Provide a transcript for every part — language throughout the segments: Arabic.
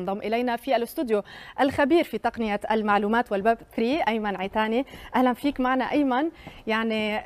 ينضم إلينا في الاستوديو الخبير في تقنية المعلومات والويب 3 أيمن عيتاني. أهلا فيك معنا أيمن. يعني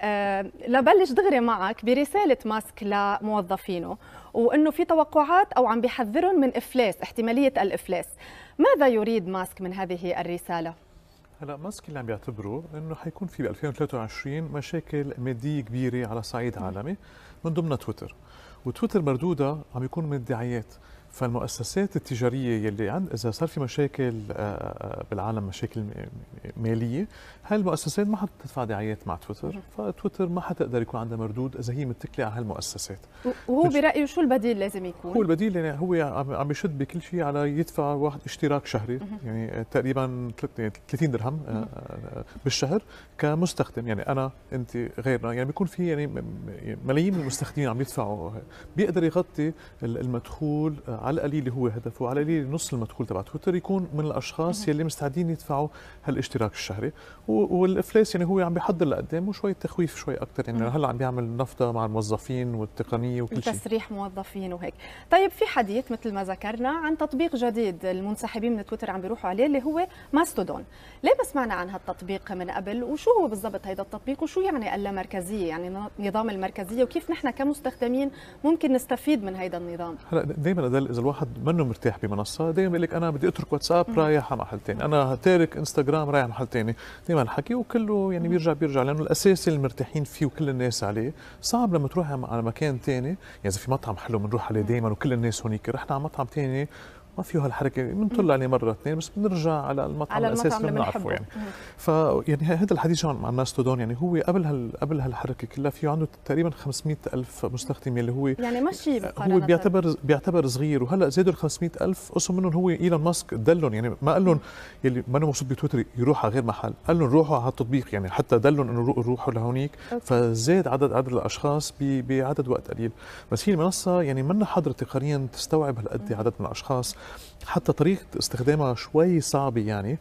لبلش دغري معك برسالة ماسك لموظفينه وأنه في توقعات أو عم بيحذرهم من إفلاس، احتمالية الإفلاس. ماذا يريد ماسك من هذه الرسالة؟ هلا ماسك اللي عم بيعتبره انه حيكون في ب 2023 مشاكل ماديه كبيره على صعيد عالمي، من ضمنها تويتر. وتويتر مردودها عم يكون من الدعايات، فالمؤسسات التجاريه يلي اذا صار في مشاكل بالعالم، مشاكل ماليه، هاي المؤسسات ما حتدفع دعايات مع تويتر، فتويتر ما حتقدر يكون عندها مردود اذا هي متكله على هالمؤسسات. وهو برايه شو البديل لازم يكون؟ هو البديل يعني هو عم يشد بكل شيء على يدفع واحد اشتراك شهري، يعني تقريبا 30 درهم بالشهر كمستخدم. يعني انا انت غيرنا، يعني بيكون في يعني ملايين من المستخدمين عم يدفعوا، بيقدر يغطي المدخول على القليل هو هدفه، على القليل نص المدخول تبع تويتر يكون من الاشخاص يلي مستعدين يدفعوا هالاشتراك الشهري. والافلاس يعني هو عم بيحضر لقدام وشوي تخويف شوي اكثر، يعني هلا عم بيعمل نفطه مع الموظفين والتقنيه وكل شيء، تسريح موظفين وهيك. طيب في حديث مثل ما ذكرنا عن تطبيق جديد المنسحبين من تويتر عم بيروحوا عليه اللي هو ماستودون. ليه ما سمعنا عن هالتطبيق من قبل؟ وشو هو بالضبط هذا التطبيق؟ وشو يعني اللامركزيه، يعني نظام المركزيه، وكيف نحن كمستخدمين ممكن نستفيد من هذا النظام؟ هلا دائما اذا الواحد منه مرتاح بمنصه دائما بيقول لك انا بدي اترك واتساب رايح على محل ثاني، انا تارك انستغرام رايح على محل ثاني، دائما الحكي وكله يعني بيرجع لانه الاساسي اللي مرتاحين فيه وكل الناس عليه. صعب لما تروح على مكان ثاني، يعني اذا في مطعم حلو بنروح عليه دائما وكل الناس هونيك، رحنا على مطعم ثاني ما فيه هالحركه، بنطلع عليه مره اثنين بس بنرجع على المطعم الاساسي اللي بنعرفه يعني. يعني هذا الحديث عن ماستودون، يعني هو قبل هالحركه كلها فيه عنده تقريبا 500,000 مستخدم، اللي هو يعني ماشي هو بيعتبر صغير، وهلا زادوا ال 500,000 قسم منهم هو ايلون ماسك دلهم، يعني ما قال لهم يلي ما مبسوط بتويتر يروح على غير محل، قال لهم روحوا على التطبيق، يعني حتى دلهم انه روحوا لهونيك، فزاد عدد الاشخاص بعدد وقت قليل. بس هي المنصه يعني منا حاضره تقنيا تستوعب هالقد عدد من الاشخاص، حتى طريقة استخدامها شوي صعبة يعني.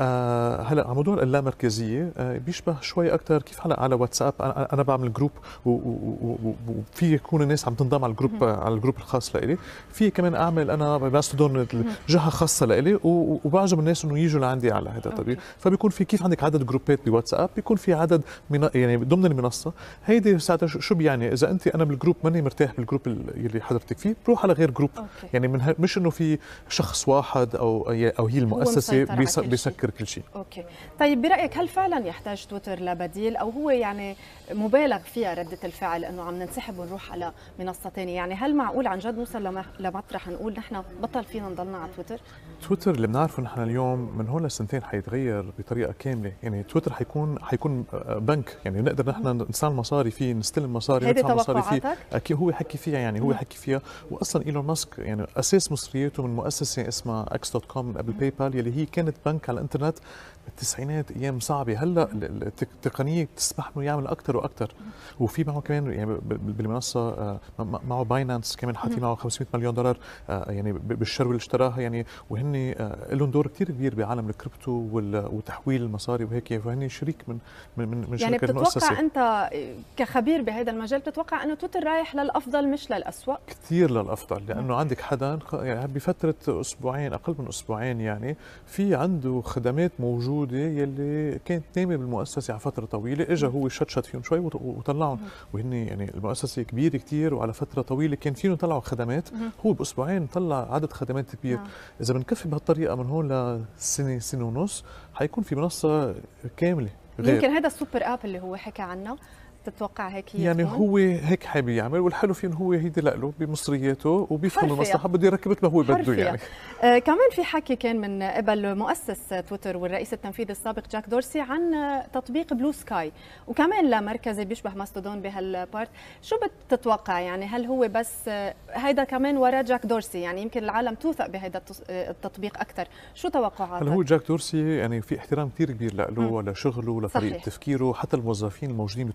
هلا على موضوع اللامركزية بيشبه شوي أكثر كيف هلا على واتساب أنا بعمل جروب وفي يكون الناس عم تنضم على الجروب الخاص لإلي، في كمان أعمل أنا بماستودون جهة خاصة لإلي وبعجب الناس إنه يجوا لعندي على هذا التطبيق، فبيكون في كيف عندك عدد جروبات بواتساب، بيكون في عدد يعني ضمن المنصة هيدي. ساعتها شو بيعني إذا أنا بالجروب ماني مرتاح بالجروب اللي حضرتك فيه، بروح على غير جروب. يعني مش إنه في شخص واحد او هي المؤسسه بيسكر كل شيء. اوكي. طيب برايك هل فعلا يحتاج تويتر لبديل، او هو يعني مبالغ فيها رده الفعل انه عم ننسحب ونروح على منصه ثانيه؟ يعني هل معقول عن جد نوصل لمطرح نقول نحن بطل فينا نضلنا على تويتر؟ تويتر اللي بنعرفه نحن اليوم من هون لسنتين حيتغير بطريقه كامله، يعني تويتر حيكون بنك، يعني نقدر نحن نستعمل مصاري فيه، نستلم مصاري، ندفع مصاري فيه. اكيد هو حكي فيها، يعني هو حكي فيها. واصلا ايلون ماسك يعني اساس مصرياته من مؤسسه اسمها x.com قبل باي بال، يلي هي كانت بنك على الانترنت بالتسعينات، ايام صعبه. هلا التقنيه بتسمح له يعمل اكثر واكثر، وفي معه كمان يعني بالمنصه معه باينانس كمان حاطين معه 500 مليون دولار يعني بالشروه اللي اشتراها، يعني وهن لهم دور كثير كبير بعالم الكريبتو وتحويل المصاري وهيك، فهن شريك من يعني شركه المؤسسه. بتتوقع انت كخبير بهذا المجال بتتوقع انه تويتر رايح للافضل مش للاسوء؟ كثير للافضل، لانه عندك حدا يعني بفتره اسبوعين، اقل من اسبوعين، يعني في عنده خدمات موجوده يلي كانت نايمه بالمؤسسه على فتره طويله، اجى هو شت فيهم شوي وطلعهم، وهن يعني المؤسسه كبيره كثير وعلى فتره طويله كان فيهم يطلعوا خدمات، هو باسبوعين طلع عدد خدمات كبير. اذا بنكفي بهالطريقه من هون لسنه ونص حيكون في منصه كامله غير. يمكن هذا السوبر اب اللي هو حكى عنه، تتوقع هيك يعني هو هيك حابب يعمل، والحلو فيه انه هو هيدي له بمصرياته وبيفهم المصلحه، بده يركب مثل ما هو بده يعني. كمان في حكي كان من قبل مؤسس تويتر والرئيس التنفيذي السابق جاك دورسي عن تطبيق بلو سكاي، وكمان لا مركزي بيشبه ماستودون بهالبارت. شو بتتوقع يعني؟ هل هو بس هيدا كمان ورا جاك دورسي؟ يعني يمكن العالم توثق بهذا التطبيق اكثر. شو توقعاتك؟ هلا هو جاك دورسي يعني في احترام كثير كبير له ولشغله ولطريقه تفكيره، حتى الموظفين الموجودين بتويتر اليوم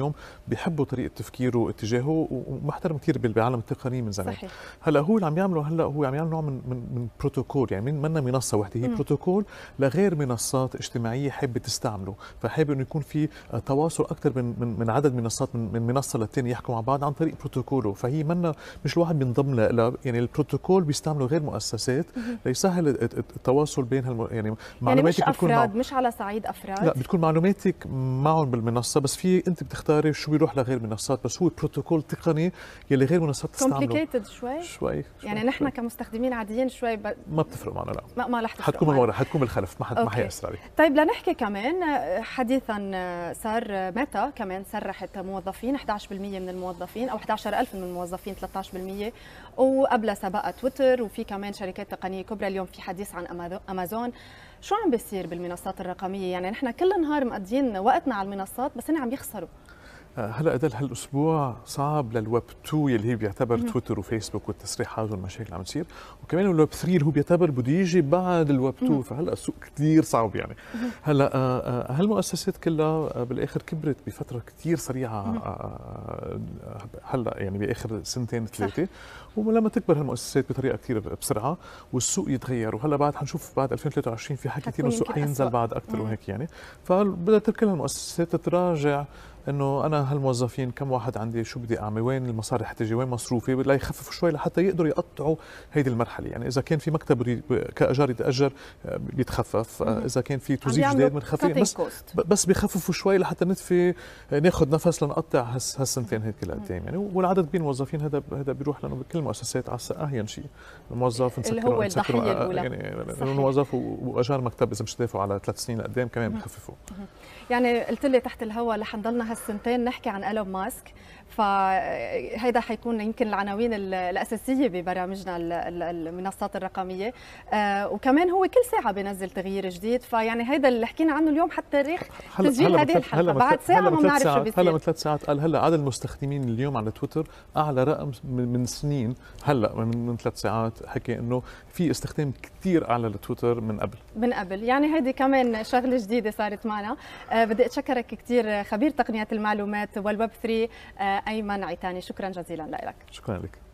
اليوم بيحبوا طريقه تفكيره واتجاهه ومحترم كثير بعالم التقنيه من زمان. صحيح. هلا هو اللي عم يعمله هلا هو عم يعمل نوع من بروتوكول، يعني منا منصه وحده، هي بروتوكول لغير منصات اجتماعيه حابه تستعمله، فحابب انه يكون في تواصل اكثر من عدد منصات من منصه للثانيه يحكوا مع بعض عن طريق بروتوكوله. فهي منا مش الواحد بينضم لها، يعني البروتوكول بيستعمله غير مؤسسات ليسهل التواصل بين يعني معلوماتك مش بتكون افراد، مش على صعيد افراد، لا بتكون معلوماتك معهم بالمنصه، بس في انت بتختاري شو بيروح لغير منصات، بس هو بروتوكول تقني يلي غير منصات تستعمله. كومبليكيتد شوي يعني نحن كمستخدمين عاديين شوي ما بتفرق معنا. لا ما رح تفرق، حتكون من ورا، حتكون بالخلف، ما حيأثر عليك. طيب لنحكي كمان حديثا صار ميتا كمان سرحت موظفين 11% من الموظفين او 11,000 من الموظفين 13%، وقبلها سبقت تويتر، وفي كمان شركات تقنيه كبرى. اليوم في حديث عن امازون. شو عم بيصير بالمنصات الرقميه؟ يعني نحن كل نهار مقضيين وقتنا على المنصات بس هن عم يخسروا. هلا ادل هالاسبوع صعب للويب 2 يلي هي بيعتبر تويتر وفيسبوك والتصريحات والمشاكل اللي عم تصير، وكمان الويب 3 اللي هو بيعتبر بده يجي بعد الويب 2، فهلا السوق كثير صعب يعني. هلا هالمؤسسات كلها بالاخر كبرت بفتره كثير سريعه، هلا يعني باخر سنتين ثلاثه، ولما تكبر هالمؤسسات بطريقه كثير بسرعه والسوق يتغير، وهلا بعد حنشوف بعد 2023 في حكي كثير السوق حينزل بعد اكثر وهيك يعني، فبدها كل هالمؤسسات تتراجع انه انا هالموظفين كم واحد عندي، شو بدي اعمل، وين المصاري حتجي، وين مصروفي، لا يخففوا شوي لحتى يقدروا يقطعوا هيدي المرحله. يعني اذا كان في مكتب كاجار يتاجر بيتخفف، اذا كان في توظيف جديد بنخفف، بس بيخففوا شوي لحتى ندفي ناخذ نفس لنقطع هالسنتين هيك لقدام يعني. والعدد بين الموظفين هذا بيروح لانه بكل المؤسسات على اهين شيء الموظف اللي هو الضحيه الاولى، يعني الموظف واجار مكتب اذا مش دافعوا على 3 سنين لقدام كمان بخففوا. يعني قلت لي تحت الهواء رح نضلنا هالسنتين نحكي عن إيلون ماسك، فهيدا حيكون يمكن العناوين الأساسية ببرامجنا المنصات الرقمية، وكمان هو كل ساعة بينزل تغيير جديد، فيعني هيدا اللي حكينا عنه اليوم حتى تاريخ تسجيل هذه الحلقة بعد ساعة ما بنعرف شو بيصير. هلا من 3 ساعات قال هلا عدد المستخدمين اليوم على تويتر أعلى رقم من سنين. هلا من 3 ساعات حكي إنه في استخدام كثير أعلى لتويتر من قبل. يعني هيدي كمان شغلة جديدة صارت معنا. بدي أتشكرك كثير خبير تقنيات المعلومات والويب 3 أيمن عيتاني، شكرا جزيلا لك. شكرا لك.